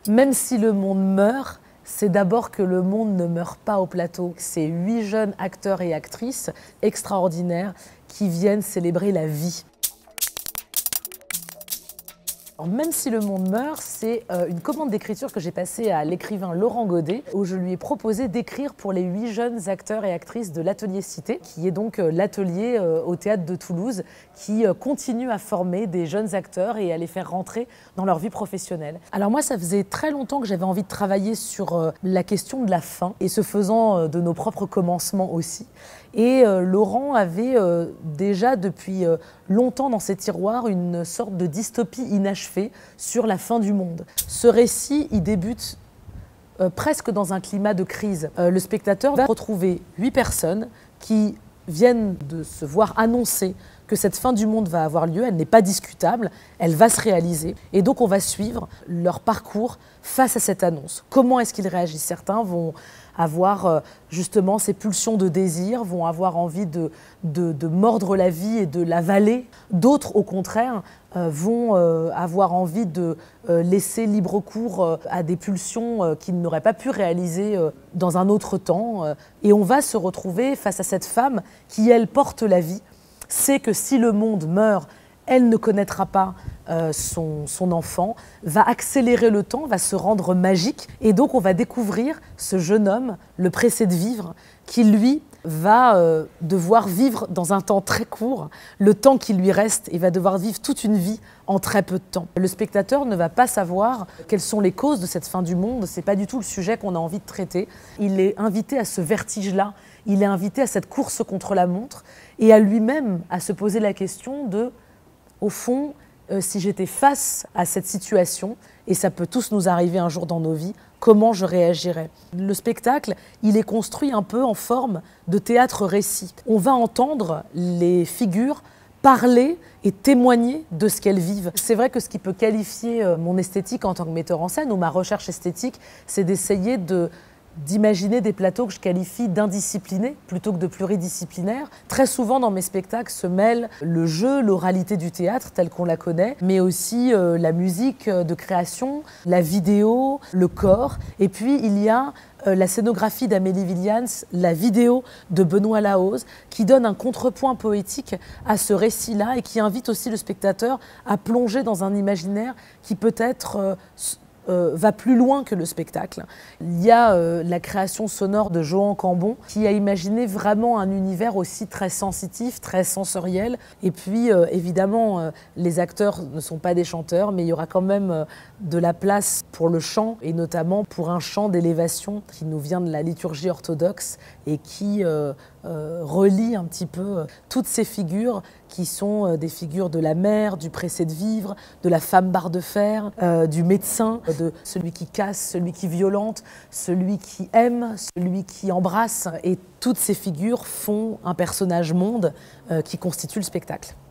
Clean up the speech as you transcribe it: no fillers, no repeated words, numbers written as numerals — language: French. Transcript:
Même si le monde meurt, c'est d'abord que le monde ne meurt pas au plateau. C'est 8 jeunes acteurs et actrices extraordinaires qui viennent célébrer la vie. Alors, même si le monde meurt, c'est une commande d'écriture que j'ai passée à l'écrivain Laurent Godet, où je lui ai proposé d'écrire pour les 8 jeunes acteurs et actrices de l'Atelier Cité, qui est donc l'atelier au Théâtre de Toulouse, qui continue à former des jeunes acteurs et à les faire rentrer dans leur vie professionnelle. Alors moi, ça faisait très longtemps que j'avais envie de travailler sur la question de la fin, et ce faisant de nos propres commencements aussi. Et Laurent avait déjà depuis longtemps dans ses tiroirs une sorte de dystopie inachevée sur la fin du monde. Ce récit, il débute presque dans un climat de crise. Le spectateur va retrouver 8 personnes qui viennent de se voir annoncer que cette fin du monde va avoir lieu, elle n'est pas discutable, elle va se réaliser. Et donc on va suivre leur parcours face à cette annonce. Comment est-ce qu'ils réagissent? Certains vont avoir justement ces pulsions de désir, vont avoir envie de mordre la vie et de l'avaler. D'autres, au contraire, vont avoir envie de laisser libre cours à des pulsions qu'ils n'auraient pas pu réaliser dans un autre temps. Et on va se retrouver face à cette femme qui, elle, porte la vie, sait que si le monde meurt, elle ne connaîtra pas son enfant, va accélérer le temps, va se rendre magique. Et donc on va découvrir ce jeune homme, le pressé de vivre, qui lui va devoir vivre dans un temps très court, le temps qui lui reste, et va devoir vivre toute une vie en très peu de temps. Le spectateur ne va pas savoir quelles sont les causes de cette fin du monde, c'est pas du tout le sujet qu'on a envie de traiter. Il est invité à ce vertige-là, il est invité à cette course contre la montre, et à lui-même à se poser la question de, au fond, si j'étais face à cette situation, et ça peut tous nous arriver un jour dans nos vies, comment je réagirais? Le spectacle, il est construit un peu en forme de théâtre-récit. On va entendre les figures parler et témoigner de ce qu'elles vivent. C'est vrai que ce qui peut qualifier mon esthétique en tant que metteur en scène, ou ma recherche esthétique, c'est d'essayer d'imaginer des plateaux que je qualifie d'indisciplinés plutôt que de pluridisciplinaires. Très souvent dans mes spectacles se mêlent le jeu, l'oralité du théâtre telle qu'on la connaît, mais aussi la musique de création, la vidéo, le corps. Et puis il y a la scénographie d'Amélie Williams, la vidéo de Benoît Lahoz, qui donne un contrepoint poétique à ce récit-là et qui invite aussi le spectateur à plonger dans un imaginaire qui peut-être va plus loin que le spectacle. Il y a la création sonore de Joan Cambon qui a imaginé vraiment un univers aussi très sensitif, très sensoriel. Et puis évidemment, les acteurs ne sont pas des chanteurs, mais il y aura quand même de la place pour le chant, et notamment pour un chant d'élévation qui nous vient de la liturgie orthodoxe et qui relie un petit peu toutes ces figures qui sont des figures de la mère, du pressé de vivre, de la femme barre de fer, du médecin, de celui qui casse, celui qui violente, celui qui aime, celui qui embrasse. Et toutes ces figures font un personnage monde qui constitue le spectacle.